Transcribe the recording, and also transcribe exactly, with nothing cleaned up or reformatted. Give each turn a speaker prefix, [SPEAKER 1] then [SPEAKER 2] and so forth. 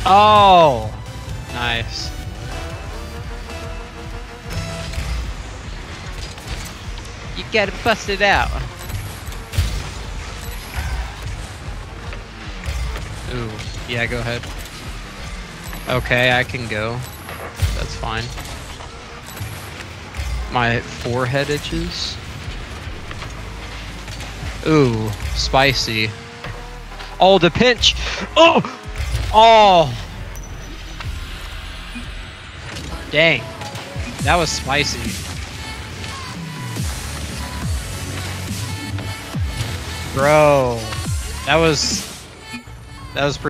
[SPEAKER 1] Oh, nice. You gotta bust it out. Ooh, yeah, go ahead. Okay, I can go. That's fine. My forehead itches. Ooh, spicy. Oh, the pinch! Oh! Oh! Dang. That was spicy. Bro. That was... That was pretty...